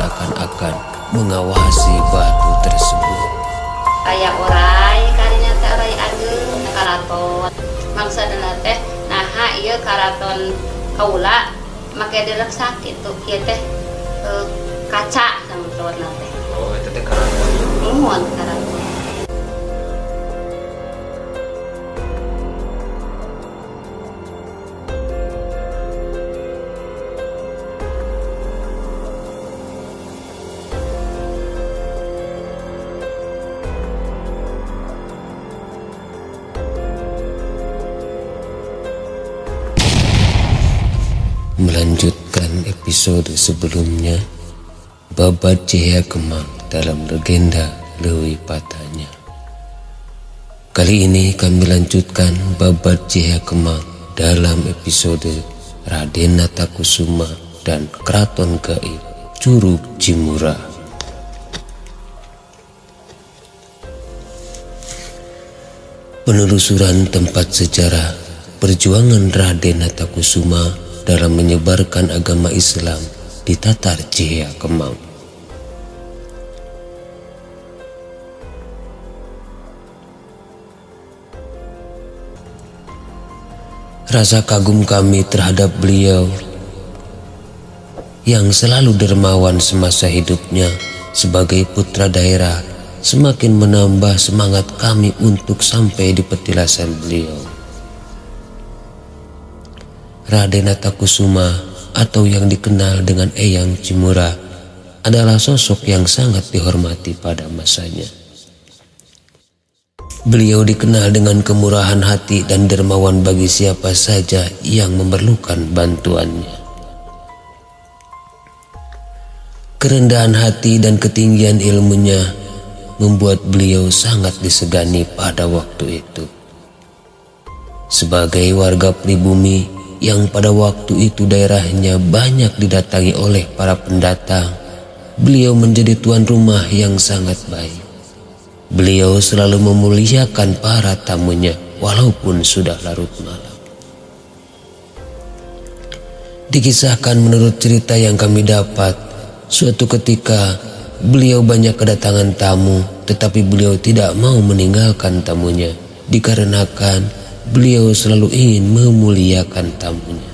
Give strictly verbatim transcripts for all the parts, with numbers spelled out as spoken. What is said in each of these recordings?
seakan-akan mengawasi batu tersebut. Kayak orai karinya teh orai ageung karaton maksudna teh naha ieu karaton kaula make direksak kitu kieu teh e, kaca samutorna teh. Oh eta teh karaton. Muhun karaton. Melanjutkan episode sebelumnya, babat Cihaya Kemang dalam legenda Leuwih Patanya. Kali ini kami lanjutkan babat Cihaya Kemang dalam episode Raden Natakusuma dan Keraton Gaib Curug Cimura. Penelusuran tempat sejarah perjuangan Raden Natakusuma dalam menyebarkan agama Islam di Tatar Cihaya Kemang. Rasa kagum kami terhadap beliau yang selalu dermawan semasa hidupnya sebagai putra daerah semakin menambah semangat kami untuk sampai di petilasan beliau. Raden Natakusuma atau yang dikenal dengan Eyang Cimura adalah sosok yang sangat dihormati pada masanya. Beliau dikenal dengan kemurahan hati dan dermawan bagi siapa saja yang memerlukan bantuannya. Kerendahan hati dan ketinggian ilmunya membuat beliau sangat disegani pada waktu itu. Sebagai warga pribumi yang pada waktu itu daerahnya banyak didatangi oleh para pendatang, beliau menjadi tuan rumah yang sangat baik. Beliau selalu memuliakan para tamunya walaupun sudah larut malam. Dikisahkan menurut cerita yang kami dapat, suatu ketika beliau banyak kedatangan tamu, tetapi beliau tidak mau meninggalkan tamunya dikarenakan beliau selalu ingin memuliakan tamunya.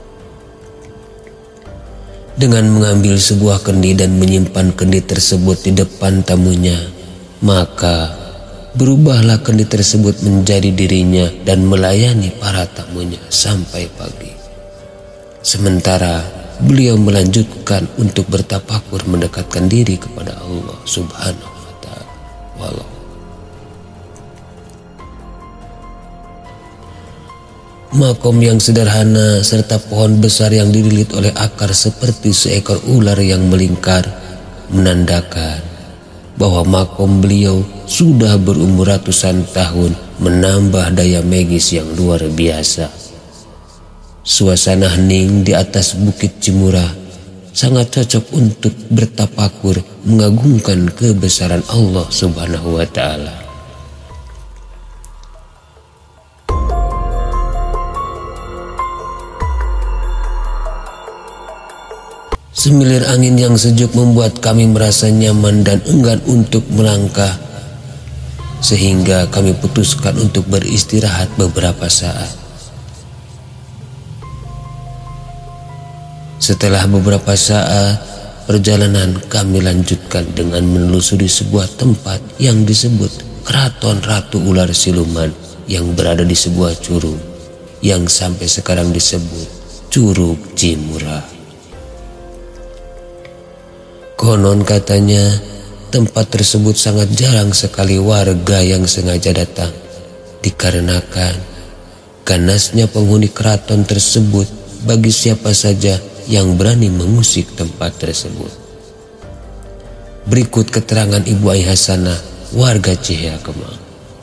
Dengan mengambil sebuah kendi dan menyimpan kendi tersebut di depan tamunya, maka berubahlah kendi tersebut menjadi dirinya dan melayani para tamunya sampai pagi. Sementara beliau melanjutkan untuk bertafakur mendekatkan diri kepada Allah Subhanahu wa Ta'ala. Wallahu. Makom yang sederhana serta pohon besar yang dililit oleh akar seperti seekor ular yang melingkar menandakan bahwa makom beliau sudah berumur ratusan tahun, menambah daya magis yang luar biasa. Suasana hening di atas Bukit Cimura sangat cocok untuk bertafakur mengagungkan kebesaran Allah Subhanahu wa Ta'ala. Semilir angin yang sejuk membuat kami merasa nyaman dan enggan untuk melangkah, sehingga kami putuskan untuk beristirahat beberapa saat. Setelah beberapa saat perjalanan, kami lanjutkan dengan menelusuri sebuah tempat yang disebut Keraton Ratu Ular Siluman yang berada di sebuah curug yang sampai sekarang disebut Curug Cimura. Konon katanya tempat tersebut sangat jarang sekali warga yang sengaja datang, dikarenakan ganasnya penghuni keraton tersebut bagi siapa saja yang berani mengusik tempat tersebut. Berikut keterangan Ibu Ai Hasanah, warga Cihaya Kemang.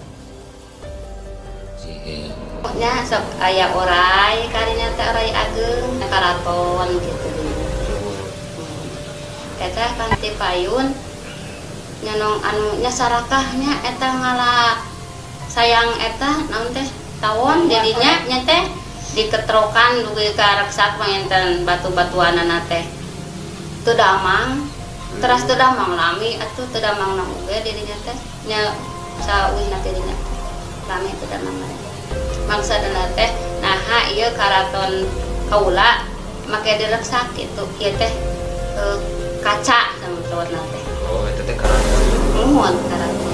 Nya sok aya orai karinya teh orai ageung karaton gitu. Eta kanti payun nyanong anu nya sarakahnya eta ngala sayang eta naon teh tawon jadinya nya teh diketrokan dugi ka reksak panginten batu-batuanana teh teu damang teras teu damang lami atuh teu damang na oge dirinya teh nya sawihna dirinya lami teu damang na maksudna teh naha ieu karaton kaula make direksak kitu ieu teh e, kaca samutna teh oh itu teh karaton muat karaton.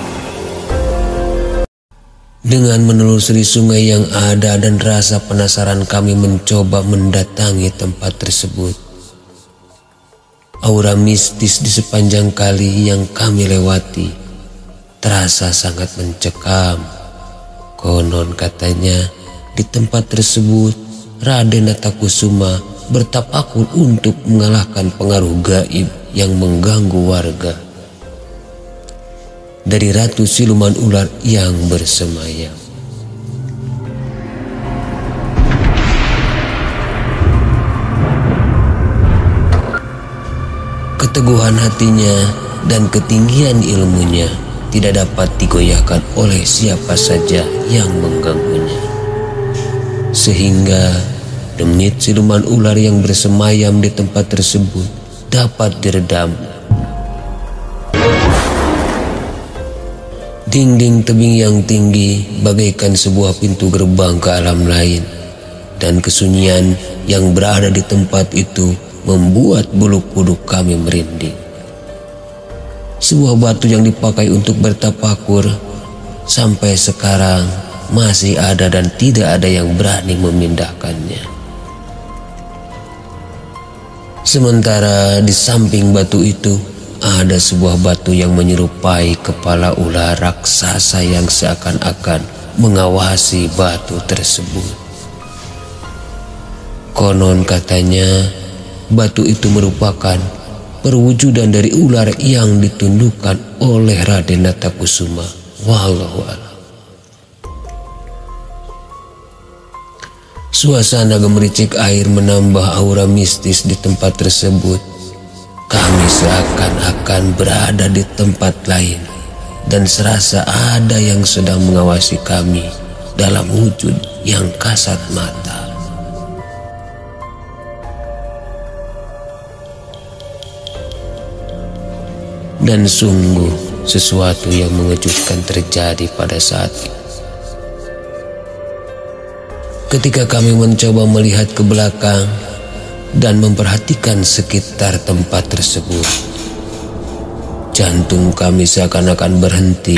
Dengan menelusuri sungai yang ada dan rasa penasaran kami mencoba mendatangi tempat tersebut. Aura mistis di sepanjang kali yang kami lewati terasa sangat mencekam. Konon katanya di tempat tersebut Raden Natakusuma bertapakur untuk mengalahkan pengaruh gaib yang mengganggu warga dari Ratu Siluman Ular yang bersemayam. Keteguhan hatinya dan ketinggian ilmunya tidak dapat digoyahkan oleh siapa saja yang mengganggunya. Sehingga demit siluman ular yang bersemayam di tempat tersebut dapat diredam. Dinding tebing yang tinggi bagaikan sebuah pintu gerbang ke alam lain, dan kesunyian yang berada di tempat itu membuat bulu kuduk kami merinding. Sebuah batu yang dipakai untuk bertapakur sampai sekarang masih ada dan tidak ada yang berani memindahkannya. Sementara di samping batu itu ada sebuah batu yang menyerupai kepala ular raksasa yang seakan-akan mengawasi batu tersebut. Konon katanya batu itu merupakan perwujudan dari ular yang ditundukkan oleh Raden Natakusuma. Wallahu a'lam. Suasana gemericik air menambah aura mistis di tempat tersebut. Kami seakan-akan berada di tempat lain dan serasa ada yang sedang mengawasi kami dalam wujud yang kasat mata. Dan sungguh sesuatu yang mengejutkan terjadi pada saat itu. Ketika kami mencoba melihat ke belakang dan memperhatikan sekitar tempat tersebut, jantung kami seakan-akan berhenti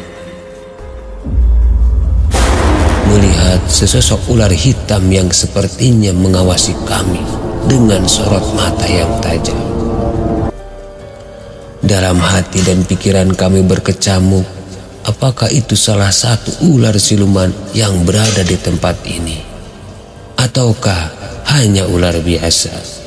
melihat sesosok ular hitam yang sepertinya mengawasi kami dengan sorot mata yang tajam. Dalam hati dan pikiran kami berkecamuk, apakah itu salah satu ular siluman yang berada di tempat ini, ataukah hanya ular biasa?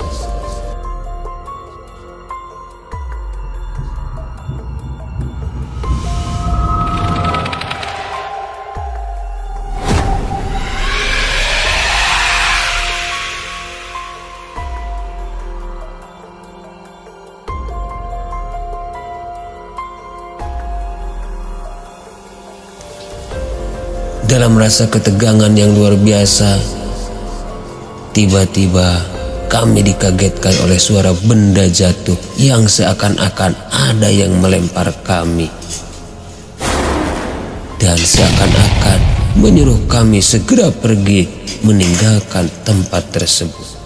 Dalam rasa ketegangan yang luar biasa, tiba-tiba kami dikagetkan oleh suara benda jatuh yang seakan-akan ada yang melempar kami dan seakan-akan menyuruh kami segera pergi meninggalkan tempat tersebut.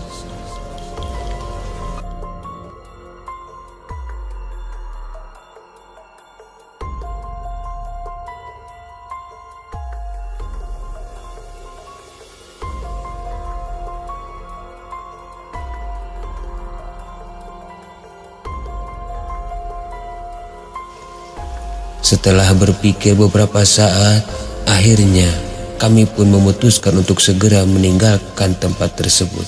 Setelah berpikir beberapa saat, akhirnya kami pun memutuskan untuk segera meninggalkan tempat tersebut.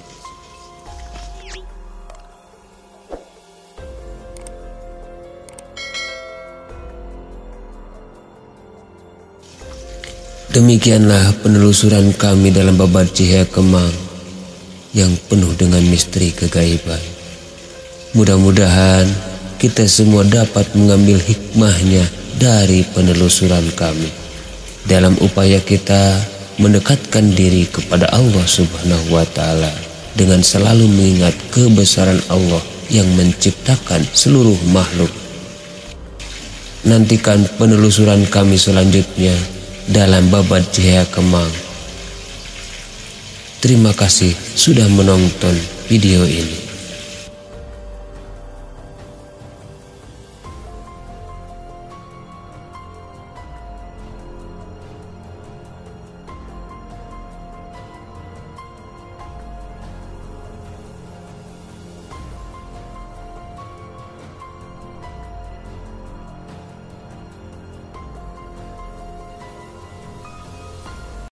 Demikianlah penelusuran kami dalam Babat Cihaya Kemang yang penuh dengan misteri kegaiban. Mudah-mudahan kita semua dapat mengambil hikmahnya dari penelusuran kami dalam upaya kita mendekatkan diri kepada Allah Subhanahu wa Ta'ala dengan selalu mengingat kebesaran Allah yang menciptakan seluruh makhluk. Nantikan penelusuran kami selanjutnya dalam Babat Cahaya Kemang. Terima kasih sudah menonton video ini.